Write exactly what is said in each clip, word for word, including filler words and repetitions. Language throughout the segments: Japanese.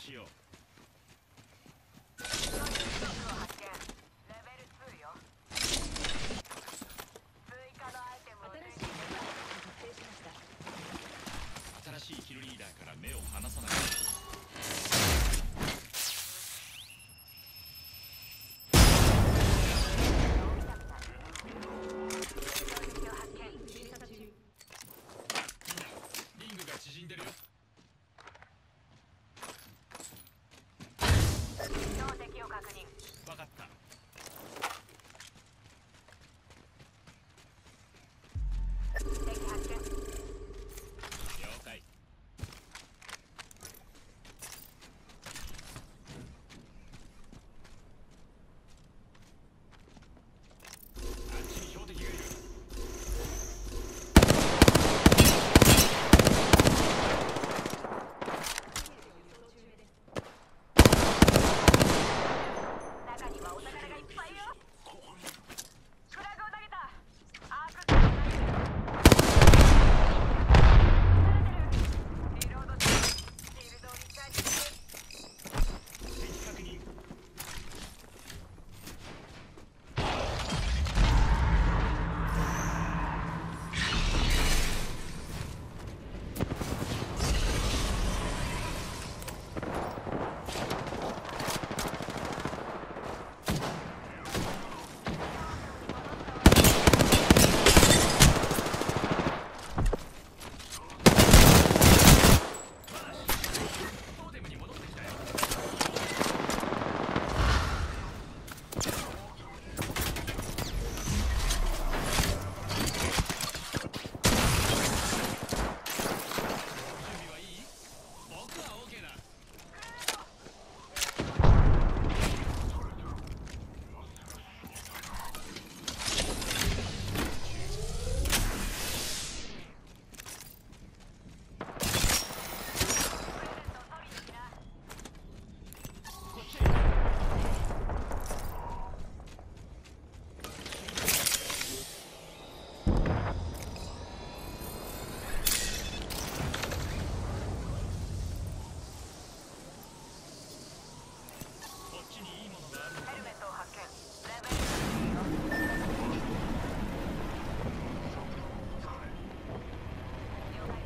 しよう。新しいキルリーダーから目を離さない。リングが縮んでるよ。 敵を確認。 分かった。 敵発見。 了解。あっちに標的がいる。 中にはお宝がいっぱいよ。フラグを投げた。アークスリロード中。シールドをリチャージする。 敵確認。トーテムに戻ってきたよ。準備はいい？僕は OK だ。こっちへ。こっちにいいものがあるのかヘルメも。 ットを発見。レベル了解。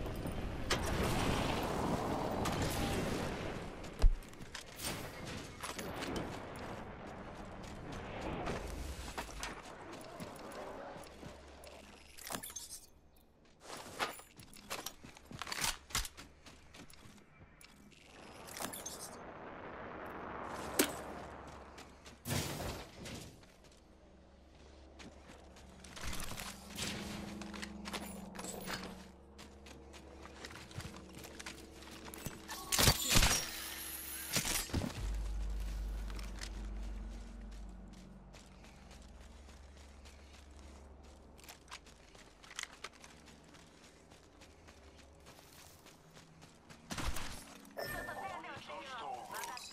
ちょっと手当てをしてみよう。分かった。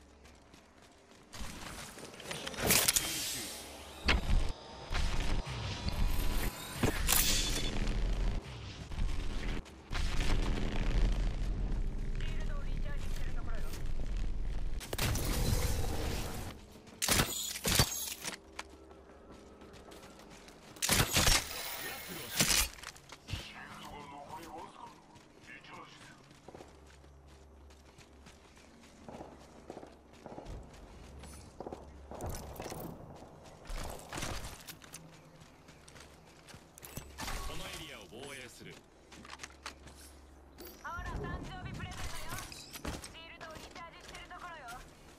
シールドをリチャージしてるところよ。 グラップルをし。このエリアを防衛する。 ほら、誕生日プレゼントよ。シールドをリチャージしてるところよ。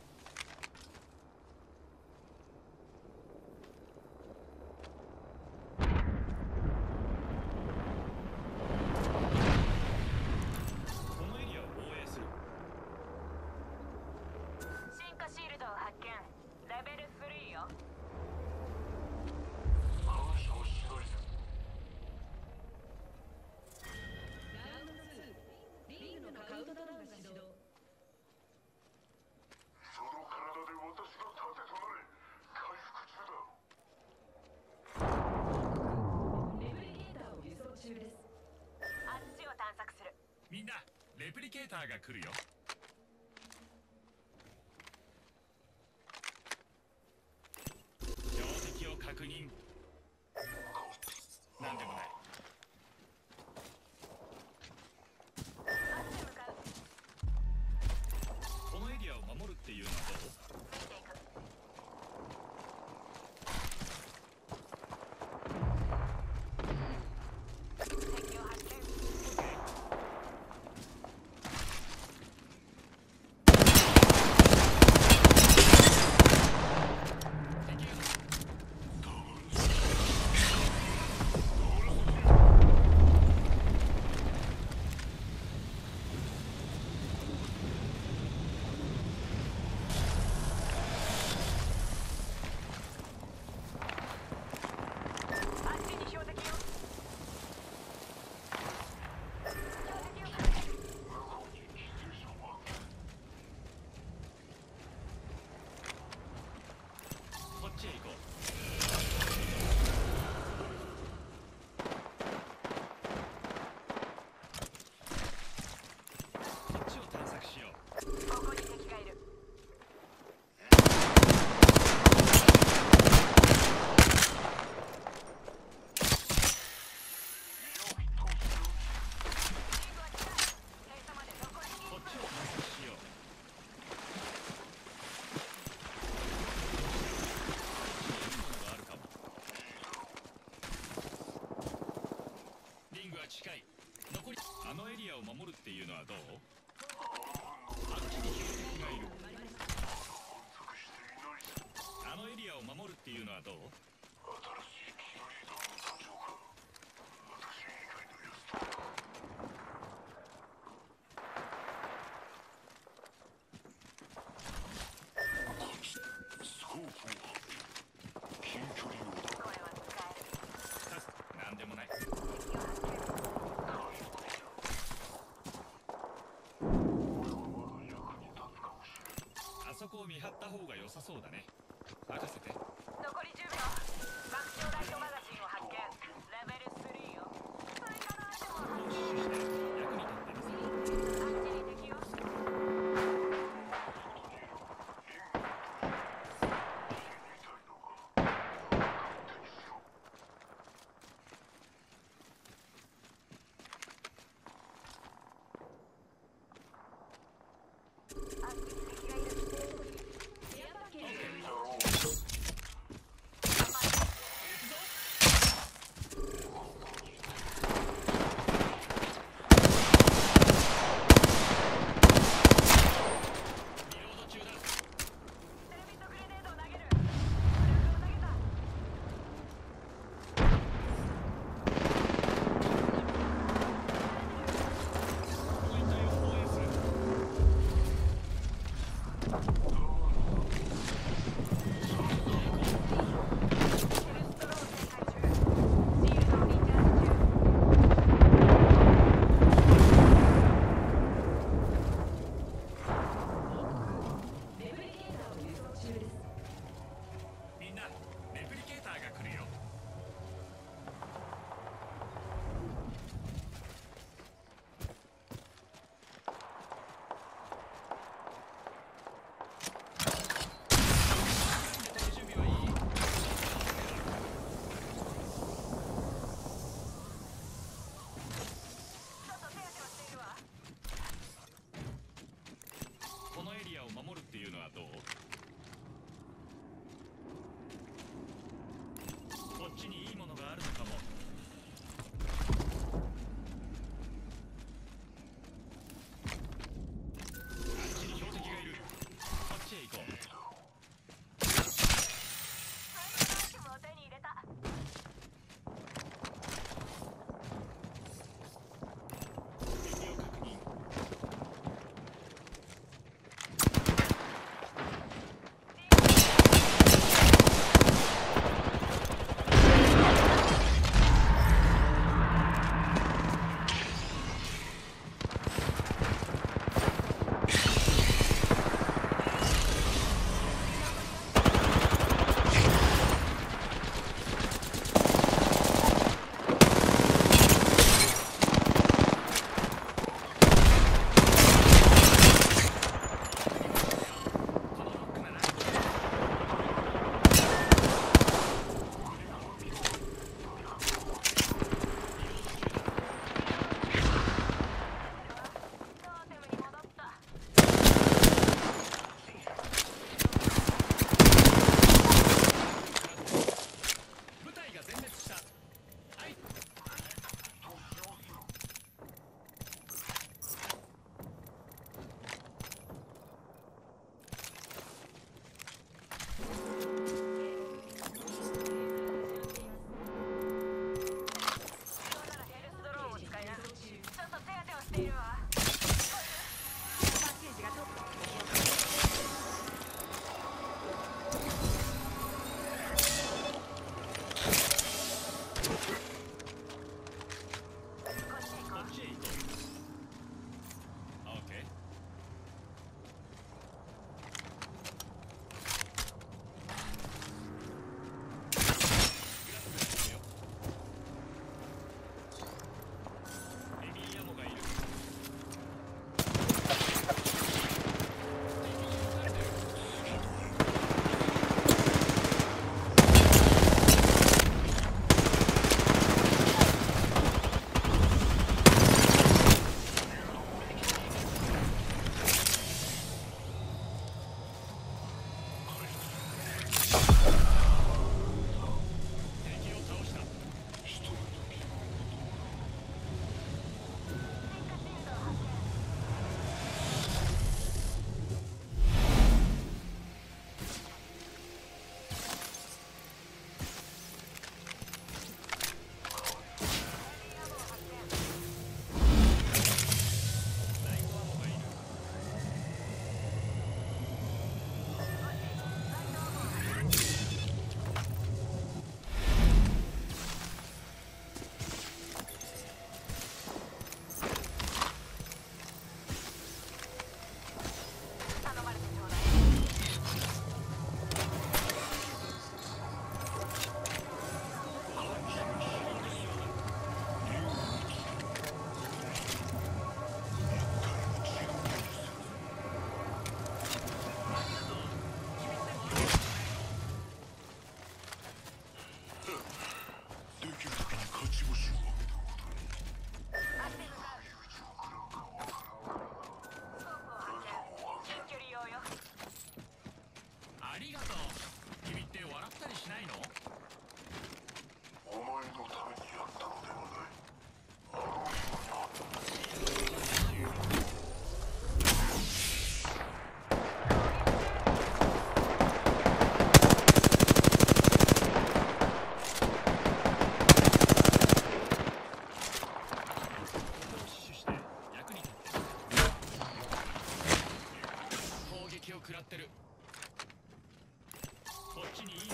このエリアを防衛する。 進化シールドを発見。レベルスリーよ。 リングのカウントダウンが始動。 その体で私の盾となれ。回復中だ。 レプリケーターを輸送中です。 あっちを探索する。 みんな、レプリケーターが来るよ。 っていうのはどう？あっちに標的がいる。あのエリアを守るっていうのはどう？ 新しいキーリーダーの誕生か。私以外のやつと。スコープを発見。近距離用だ。 これは使える。 なんでもない。 敵を発見。 あそこを見張った方が良さそうだね。任せて。 残りじゅうびょう。拡張ライトマガジンを発見。レベルスリーよ。追加のアイテムを発見。 役に立ってるぞ。 あっちに敵よ。あっちに敵がいる。 エアパッケージリロード中だ。 テレビットグレネードを投げる。フラグを投げた。 ポイントを防衛する。 フルストロー展開中。シールドをリチャージ中。 レプリケーターを輸送中です。 みんな、レプリケーターが来るよ。準備はいい？ ちょっと手当てをしているわ。 このエリアを守るっていうのはどう？こっちにいいものがあるのかも。あっちに標的がいる。こっちへ行こう。 追加のアイテムを手に入れた。 敵を確認。このロックなら。 トーテムに戻った。 部隊が全滅した。はい。 そうならヘルスドローを使いな。ちょっと手当てをしているわ。パッケージがトップ。こっち行こう。 こっちへ行こう。オッケー。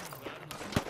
があるのか。